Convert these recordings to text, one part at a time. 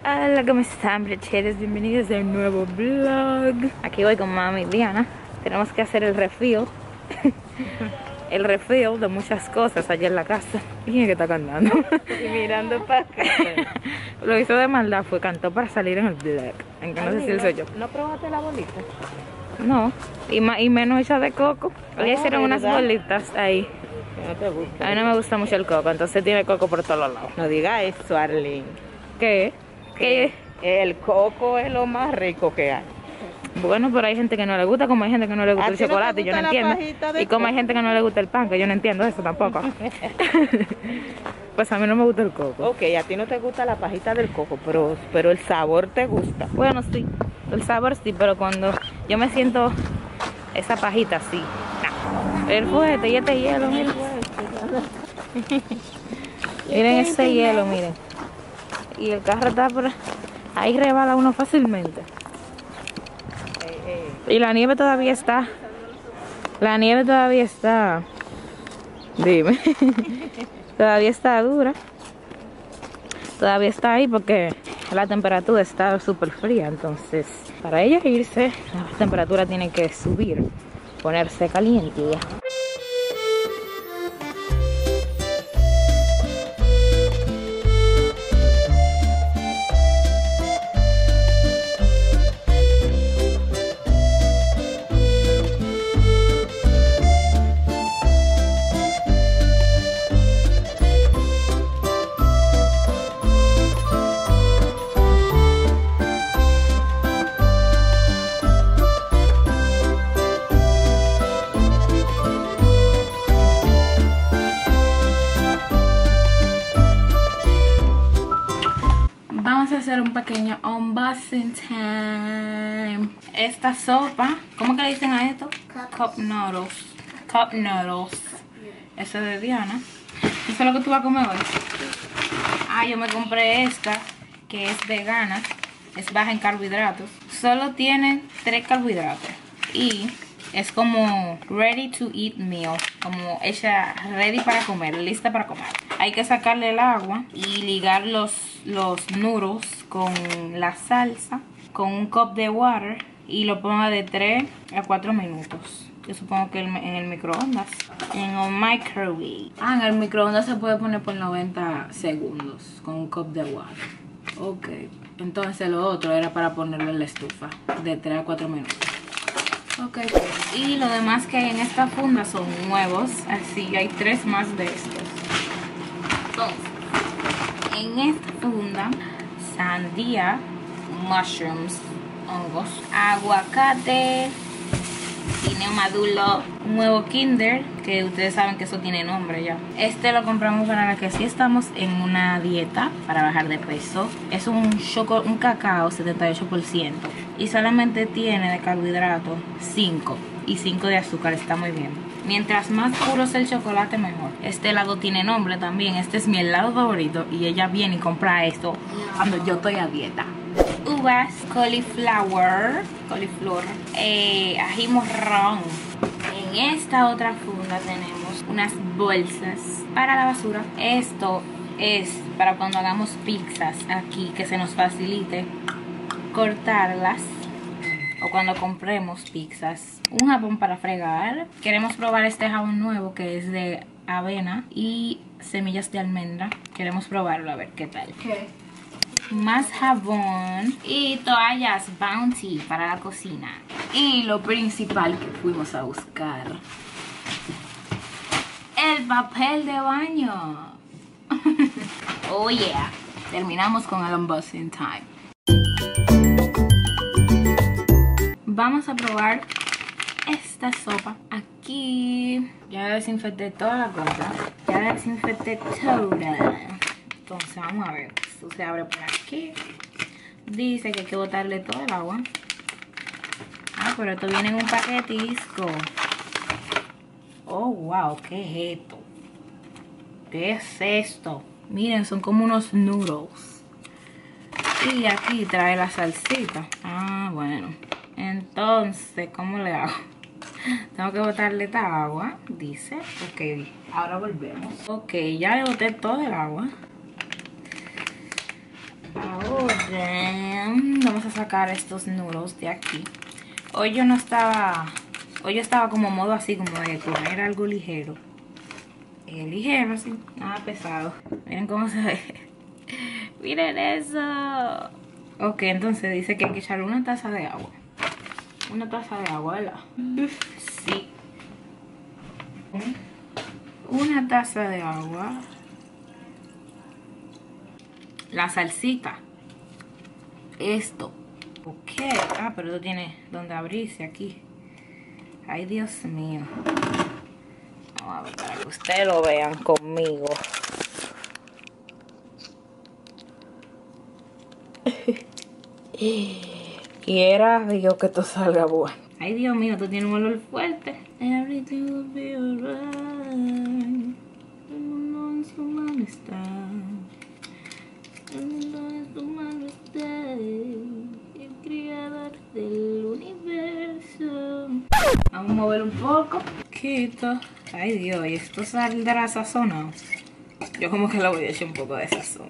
Hola, ¿cómo están, brecheros? Bienvenidos a un nuevo vlog. Aquí voy con mami Diana. Tenemos que hacer el refill. El refill de muchas cosas allá en la casa. ¿Y quién es que está cantando? Y mirando para acá. Lo hizo de maldad, cantó para salir en el vlog. En que no sé si él soy yo. ¿No probaste la bolita? No, y menos hecha de coco. Le hicieron unas bolitas ahí. No te gusta. A mí no me gusta mucho el coco, entonces tiene coco por todos lados. No diga eso, Arlene. ¿Qué? ¿Qué? El coco es lo más rico que hay. Bueno, pero hay gente que no le gusta, como hay gente que no le gusta el chocolate, yo no entiendo. Y como hay gente que no le gusta el pan, que yo no entiendo eso tampoco. Pues a mí no me gusta el coco. Ok, a ti no te gusta la pajita del coco, pero el sabor te gusta. Bueno, sí, el sabor sí, pero cuando yo me siento esa pajita, sí. No. El fuerte y este hielo, miren. Miren ese hielo, miren. Y el carro está por ahí, rebala uno fácilmente. Y la nieve todavía está. La nieve todavía está. Dime. Todavía está dura. Todavía está ahí porque la temperatura está súper fría. Entonces, para ella irse, la temperatura tiene que subir, ponerse caliente. Vamos a hacer un pequeño unboxing time. Esta sopa, ¿cómo que le dicen a esto? Cup noodles. Cup noodles. Ese es de Diana. ¿Eso es lo que tú vas a comer hoy? Ah, yo me compré esta, que es vegana. Es baja en carbohidratos. Solo tiene 3 carbohidratos. Y es como ready to eat meal. Como hecha ready para comer, lista para comer. Hay que sacarle el agua y ligar los noodles con la salsa, con un cup de water, y lo ponga de 3 a 4 minutos. Yo supongo que en el microondas. En el microwave. Ah, en el microondas se puede poner por 90 segundos con un cup de water. Ok. Entonces lo otro era para ponerlo en la estufa de 3 a 4 minutos. Ok. Y lo demás que hay en esta funda son huevos. Así hay 3 más de estos. Entonces, en esta funda, sandía, mushrooms, hongos, aguacate, guineo maduro, un huevo Kinder, que ustedes saben que eso tiene nombre ya. Este lo compramos para que sí estamos en una dieta para bajar de peso. Es un cacao 78% y solamente tiene de carbohidrato 5 y 5 de azúcar, está muy bien. Mientras más puro sea el chocolate, mejor. Este helado tiene nombre también. Este es mi helado favorito y ella viene y compra esto cuando yo estoy a dieta. Uvas, cauliflower, ají morrón. En esta otra funda tenemos unas bolsas para la basura. Esto es para cuando hagamos pizzas aquí, que se nos facilite cortarlas. O cuando compremos pizzas. Un jabón para fregar. Queremos probar este jabón nuevo que es de avena y semillas de almendra. Queremos probarlo a ver qué tal. Okay. Más jabón y toallas Bounty para la cocina. Y lo principal que fuimos a buscar: el papel de baño. Oh yeah. Terminamos con el unboxing time. Vamos a probar esta sopa. Aquí ya desinfecté toda la compra. Ya desinfecté toda. Entonces vamos a ver. Esto se abre por aquí. Dice que hay que botarle todo el agua. Ah, pero esto viene en un paquetisco. Oh, wow. ¿Qué es esto? ¿Qué es esto? Miren, son como unos noodles. Y aquí trae la salsita. Ah, bueno. Entonces, ¿cómo le hago? Tengo que botarle esta agua, dice. Ok, ahora volvemos. Ok, ya le boté todo el agua. Ahora Vamos a sacar estos noodles de aquí. Hoy yo estaba como modo así, como de comer algo ligero. Ligero, así, nada pesado. Miren cómo se ve. Miren eso. Ok, entonces dice que hay que echarle una taza de agua. Una taza de agua, ¿verdad? Sí. Una taza de agua. La salsita. Esto. Ok. Ah, pero esto tiene donde abrirse aquí. Ay, Dios mío. Vamos a ver para que ustedes lo vean conmigo. Quiera Dios que esto salga bueno. Ay, Dios mío, esto tiene un olor fuerte. Everything will be alright. El mundo en su mano está. El mundo en su mano está. El creador del universo. Vamos a mover un poco. Quito. Ay, Dios, y esto saldrá sazonado. Yo como que le voy a echar un poco de sazón.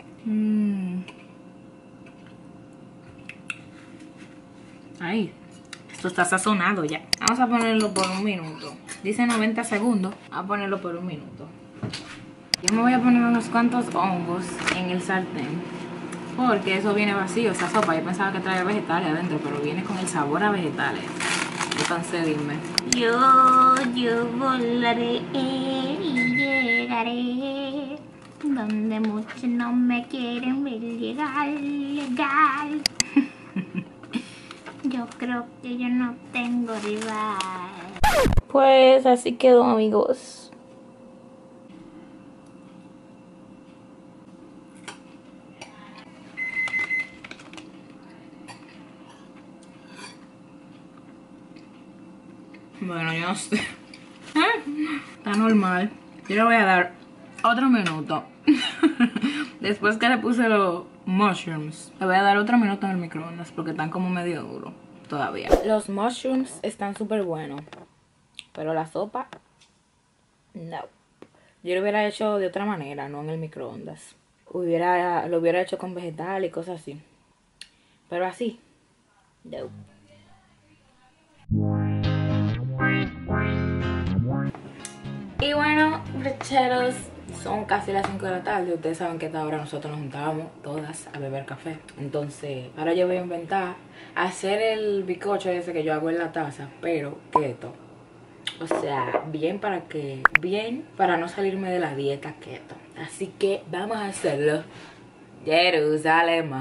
Ahí, esto está sazonado ya. Vamos a ponerlo por un minuto. Dice 90 segundos. Vamos a ponerlo por un minuto. Yo me voy a poner unos cuantos hongos en el sartén. Porque eso viene vacío, esa sopa. Yo pensaba que traía vegetales adentro, pero viene con el sabor a vegetales. Entonces dime. Yo volaré y llegaré donde muchos no me quieren ver llegar. Yo creo que yo no tengo rival. Pues así quedó, amigos. Bueno, yo no sé. Está normal. Yo le voy a dar otro minuto. Después que le puse los mushrooms, le voy a dar otro minuto en el microondas porque están como medio duros todavía. Los mushrooms están súper buenos, pero la sopa, no. Yo lo hubiera hecho de otra manera, no en el microondas. Lo hubiera hecho con vegetal y cosas así. Pero así, no. Y bueno, brecheros, son casi las 5 de la tarde. Ustedes saben que a esta hora nosotros nos juntábamos todas a beber café. Entonces, ahora yo voy a inventar hacer el bizcocho ese que yo hago en la taza, pero keto. O sea, bien para no salirme de la dieta keto. Así que vamos a hacerlo. Jerusalén.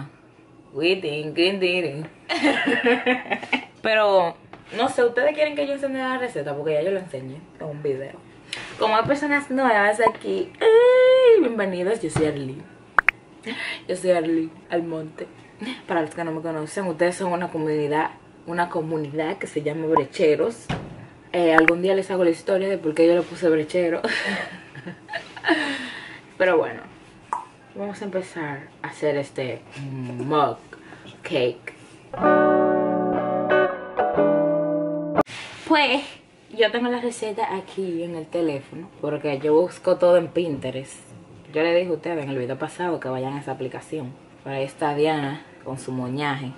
Pero, no sé, ¿ustedes quieren que yo enseñe la receta? Porque ya yo lo enseñé en un video. Como hay personas nuevas aquí, bienvenidos, yo soy Arly. Yo soy Arly Almonte. Para los que no me conocen, ustedes son una comunidad que se llama Brecheros. Algún día les hago la historia de por qué yo le puse brechero. Pero bueno, vamos a empezar a hacer este mug cake. Pues yo tengo la receta aquí en el teléfono porque yo busco todo en Pinterest. Yo le dije a ustedes en el video pasado que vayan a esa aplicación. Por ahí está Diana con su moñaje.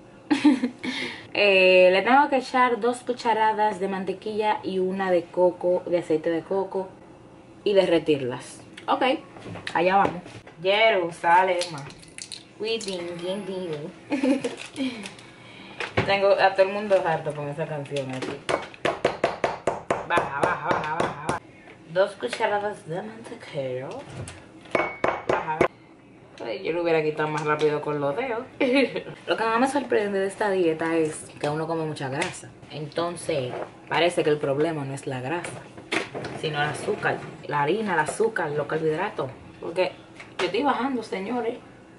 Le tengo que echar 2 cucharadas de mantequilla y una de coco, de aceite de coco, y derretirlas. Ok, allá vamos. Jerusalén. Tengo a todo el mundo harto con esa canción aquí. Baja. 2 cucharadas de mantequilla. Baja. Yo lo hubiera quitado más rápido con los dedos. Lo que más me sorprende de esta dieta es que uno come mucha grasa. Entonces, parece que el problema no es la grasa, sino el azúcar, la harina, el azúcar, los carbohidratos. Porque yo estoy bajando, señores.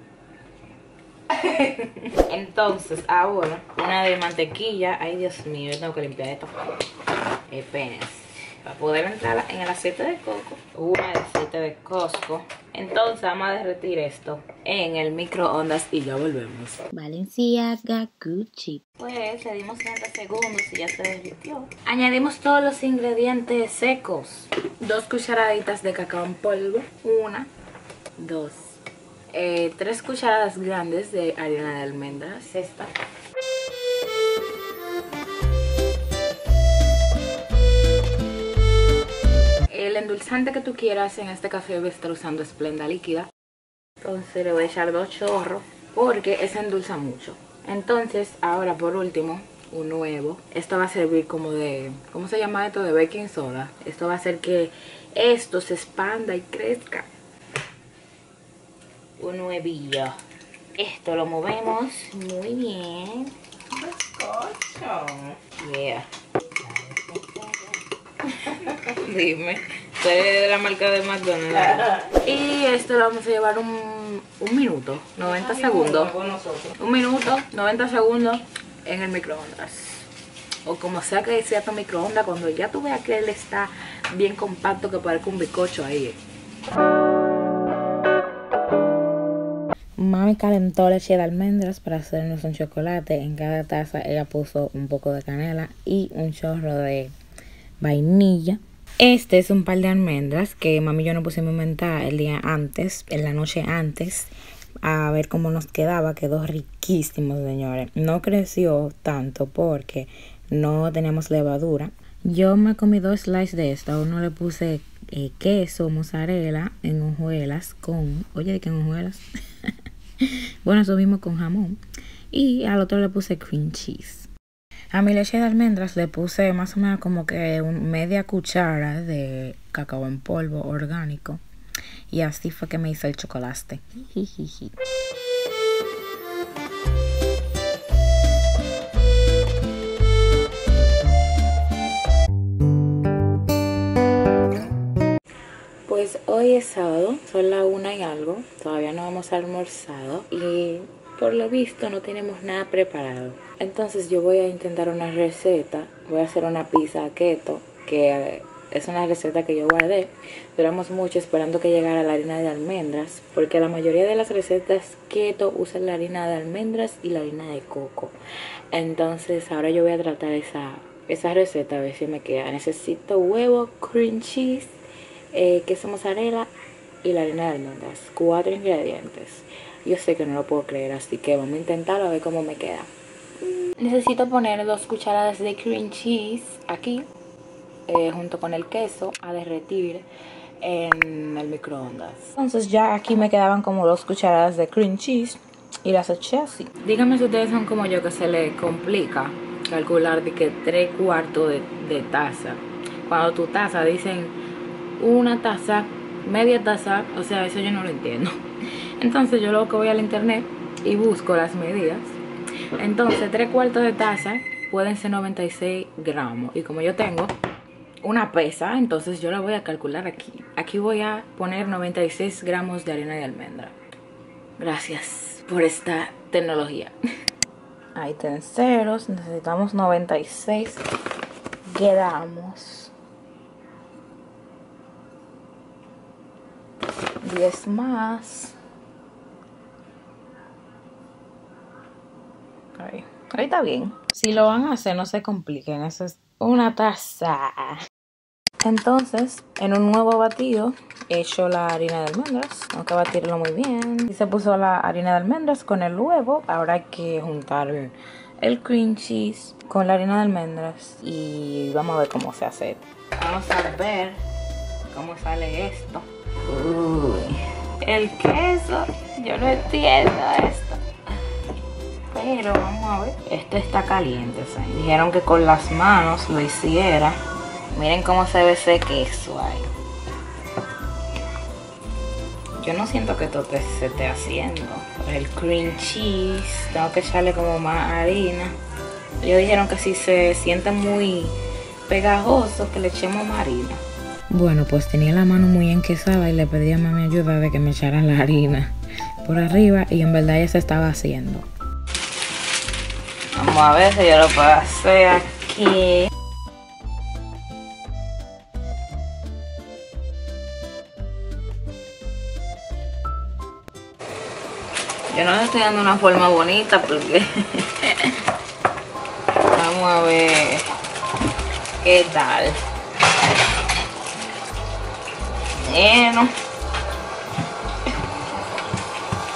Entonces, ahora, una de mantequilla. Ay, Dios mío, yo tengo que limpiar esto. Apenas. Para poder entrar en el aceite de coco. Una de aceite de Costco. Entonces vamos a derretir esto en el microondas y ya volvemos. Balenciaga Gucci. Pues le dimos 30 segundos y ya se derritió. Añadimos todos los ingredientes secos. 2 cucharaditas de cacao en polvo. 1, 2, 3 cucharadas grandes de harina de almendras. Esta. El endulzante que tú quieras en este café voy a estar usando Splenda líquida. Entonces le voy a echar 2 chorros porque ese endulza mucho. Entonces ahora por último un huevo. Esto va a servir como de, ¿cómo se llama esto? De baking soda. Esto va a hacer que esto se expanda y crezca. Un huevillo. Esto lo movemos muy bien. Bizcocho. Yeah. Dime. Soy de la marca de McDonald's. Y esto lo vamos a llevar un minuto, 90 segundos. Un minuto, 90 segundos en el microondas. O como sea que sea tu microondas, cuando ya tú veas que él está bien compacto, que parezca un bizcocho ahí. Mami calentó leche de almendras para hacernos un chocolate. En cada taza ella puso un poco de canela y un chorro de vainilla. Este es un par de almendras que mami y yo nos pusimos a inventar el día antes, en la noche antes, a ver cómo nos quedaba. Quedó riquísimo, señores. No creció tanto porque no teníamos levadura. Yo me comí 2 slices de esto. A uno le puse queso, mozzarella en hojuelas con... Oye, ¿de qué en hojuelas? Bueno, eso mismo con jamón. Y al otro le puse cream cheese. A mi leche de almendras le puse más o menos como que media cuchara de cacao en polvo orgánico. Y así fue que me hice el chocolate. Pues hoy es sábado, son las 1 y algo. Todavía no hemos almorzado y por lo visto no tenemos nada preparado. Entonces yo voy a intentar una receta. Voy a hacer una pizza keto, que es una receta que yo guardé. Duramos mucho esperando que llegara la harina de almendras, porque la mayoría de las recetas keto usan la harina de almendras y la harina de coco. Entonces ahora yo voy a tratar esa receta, a ver si me queda. Necesito huevo, cream cheese, queso mozzarella y la harina de almendras. 4 ingredientes. Yo sé que no lo puedo creer, así que vamos a intentarlo a ver cómo me queda. Necesito poner 2 cucharadas de cream cheese aquí, junto con el queso, a derretir en el microondas. Entonces ya aquí me quedaban como 2 cucharadas de cream cheese y las eché así. Díganme si ustedes son como yo, que se les complica calcular de que 3/4 de taza. Cuando tu taza dicen una taza, media taza, o sea, eso yo no lo entiendo. Entonces yo lo que voy al internet y busco las medidas. Entonces 3/4 de taza pueden ser 96 gramos. Y como yo tengo una pesa, entonces yo la voy a calcular aquí. Aquí voy a poner 96 gramos de harina de almendra. Gracias por esta tecnología. Ahí tienen ceros. Necesitamos 96 gramos. 10 más. Ahí está bien. Si lo van a hacer, no se compliquen. Eso es una taza. Entonces, en un nuevo batido, he hecho la harina de almendras. Tengo que batirlo muy bien. Y se puso la harina de almendras con el huevo. Ahora hay que juntar el cream cheese con la harina de almendras. Y vamos a ver cómo se hace. Vamos a ver cómo sale esto. Uy, el queso. Yo no entiendo esto. Pero vamos a ver. Esto está caliente, ¿sabes? Dijeron que con las manos lo hiciera. Miren cómo se ve ese queso ahí. Yo no siento que esto se esté haciendo. El cream cheese, tengo que echarle como más harina. Ellos dijeron que si se siente muy pegajoso, que le echemos más harina. Bueno, pues tenía la mano muy enquesada y le pedí a mami ayuda de que me echaran la harina por arriba, y en verdad ya se estaba haciendo. Vamos a ver si yo lo puedo hacer aquí. Yo no le estoy dando una forma bonita porque vamos a ver qué tal. Bueno,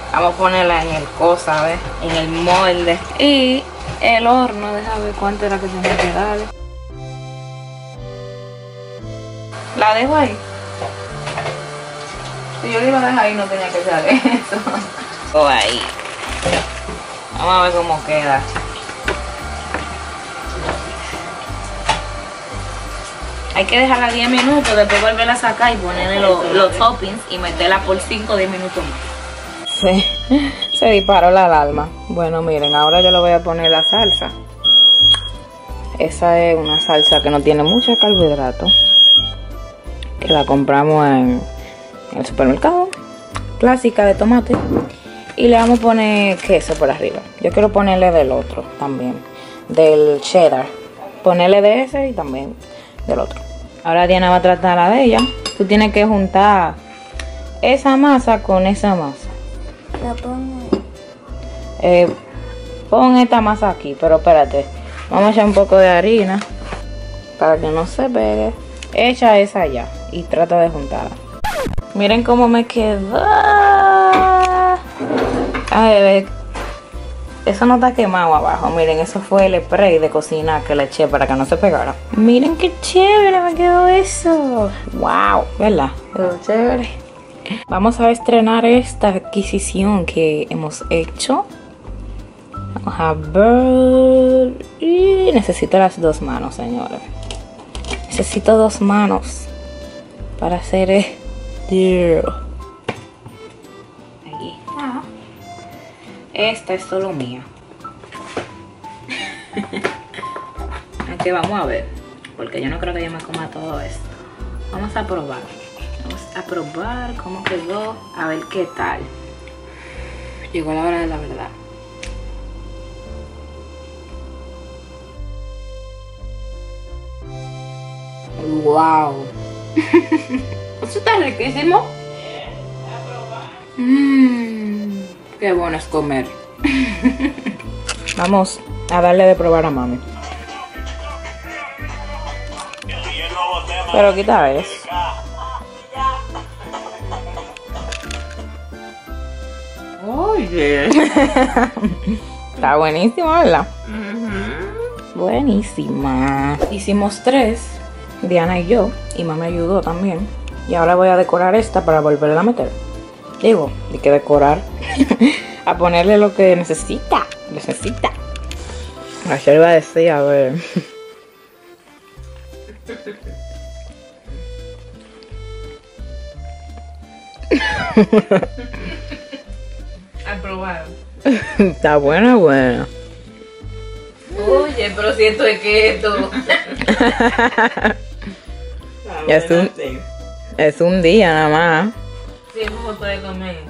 Vamos a ponerla en el cosa, ¿ves? En el molde. Y el horno, déjame ver cuánto era que tenía que darle. La dejo ahí. Si yo la iba a dejar ahí no tenía que hacer eso. O ahí. Vamos a ver cómo queda. Hay que dejarla 10 minutos, después volverla a sacar y ponerle los toppings y meterla por 5 o 10 minutos más. Sí, se disparó la alarma. Bueno, miren, ahora yo le voy a poner la salsa. Esa es una salsa que no tiene mucho carbohidrato, que la compramos en el supermercado, clásica de tomate. Y le vamos a poner queso por arriba. Yo quiero ponerle del otro también, del cheddar. Ponerle de ese y también del otro. Ahora Diana va a tratar la de ella. Tú tienes que juntar esa masa con esa masa. La pongo. Pon esta masa aquí, pero espérate. Vamos a echar un poco de harina para que no se pegue. Echa esa allá y trata de juntarla. Miren cómo me quedó. A ver, eso no está quemado abajo. Miren, eso fue el spray de cocina que le eché para que no se pegara. Miren qué chévere me quedó eso. Wow, ¿verdad? Quedó chévere. Vamos a estrenar esta adquisición que hemos hecho. Vamos a ver. Y necesito las 2 manos, señores. Necesito 2 manos para hacer esto. Aquí está. Esta es solo mía. Aunque vamos a ver, porque yo no creo que yo me coma todo esto. Vamos a probar. Vamos a probar cómo quedó. A ver qué tal. Llegó la hora de la verdad. Wow. Eso está riquísimo. Qué bueno es comer. Vamos a darle de probar a mami. Pero quita eso. Oye. Está buenísima, ¿verdad? Buenísima. Hicimos 3, Diana y yo, y mami ayudó también. Y ahora voy a decorar esta para volverla a meter. Digo, hay que decorar. A ponerle lo que necesita. Ayer iba a decir, a ver. Aprobado. Está buena. Oye, pero si esto es keto. Es un día nada más. Sí, ¿cómo puede comer?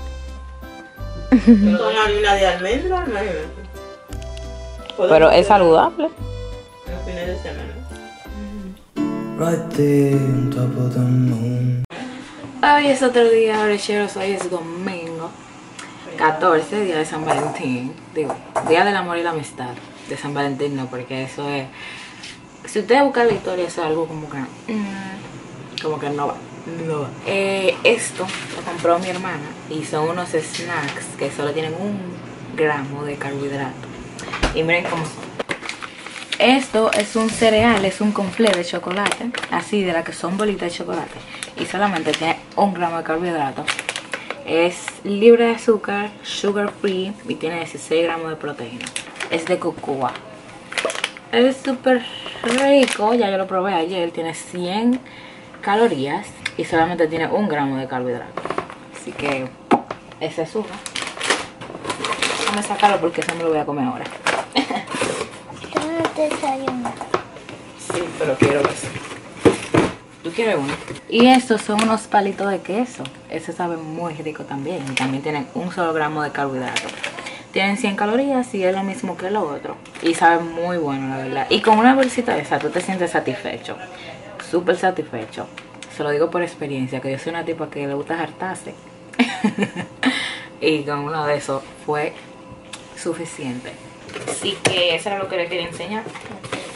Con harina de almendra, imagínate. Pero es saludable. Los fines de semana. Right there on top of the moon. Hoy es otro día, brecheros. Hoy es domingo 14, día de San Valentín. Digo, día del amor y la amistad. De San Valentín no, porque eso es... Si ustedes buscan la historia, eso es algo como que no va. Esto lo compró mi hermana y son unos snacks que solo tienen 1 gramo de carbohidrato. Y miren cómo son. Esto es un cereal, es un conflé de chocolate, así de la que son bolitas de chocolate, y solamente tiene 1 gramo de carbohidrato. Es libre de azúcar, sugar free, y tiene 16 gramos de proteína. Es de cocoa. Es súper rico, ya yo lo probé ayer. Tiene 100 calorías y solamente tiene 1 gramo de carbohidrato. Así que ese es uno. Déjame sacarlo porque eso me lo voy a comer ahora. Yo no te desayuno. Sí, pero quiero eso. ¿Tú quieres uno? Y estos son unos palitos de queso. Ese sabe muy rico también. Y también tienen 1 solo gramo de carbohidrato. Tienen 100 calorías y es lo mismo que lo otro. Y sabe muy bueno, la verdad. Y con una bolsita de esa tú te sientes satisfecho. Súper satisfecho. Se lo digo por experiencia, que yo soy una tipa que le gusta hartarse. Y con uno de esos fue suficiente. Así que eso era lo que les quería enseñar.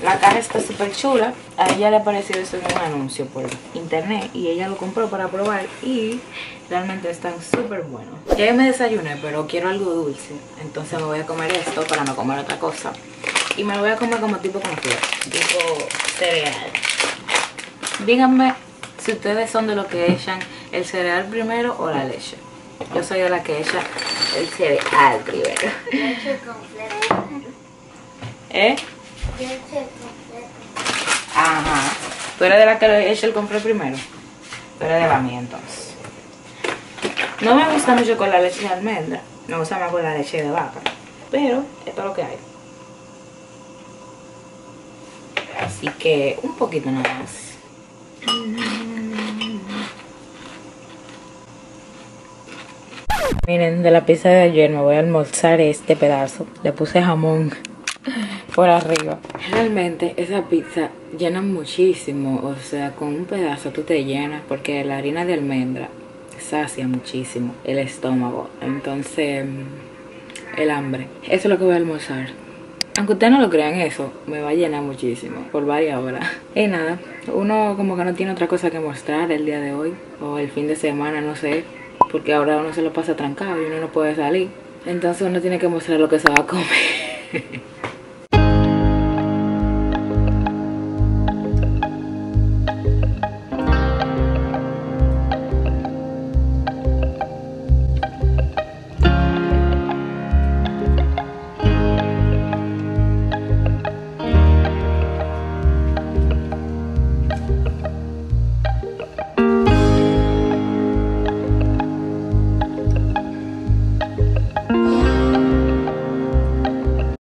La caja está súper chula. A ella le pareció eso en un anuncio por internet y ella lo compró para probar y realmente están súper buenos. Ya yo me desayuné, pero quiero algo dulce. Entonces me voy a comer esto para no comer otra cosa. Y me lo voy a comer como tipo conflor, tipo cereal. Díganme si ustedes son de los que echan el cereal primero o la leche. Yo soy de la que echa el cereal primero. Leche completa. ¿Eh? Leche completa. Ajá. ¿Tú eres de la que le echa el conflor primero? Tú eres de la mía entonces. No me gusta mucho con la leche de almendra. Me gusta más con la leche de vaca. Pero esto es lo que hay. Así que un poquito nada más. Miren, de la pizza de ayer me voy a almorzar este pedazo. Le puse jamón por arriba. Realmente esa pizza llena muchísimo. O sea, con un pedazo tú te llenas porque la harina de almendra sacia muchísimo el estómago. Entonces, el hambre. Eso es lo que voy a almorzar. Aunque ustedes no lo crean, eso me va a llenar muchísimo por varias horas. Y nada, uno como que no tiene otra cosa que mostrar el día de hoy o el fin de semana, no sé, porque ahora uno se lo pasa trancado y uno no puede salir. Entonces uno tiene que mostrar lo que se va a comer.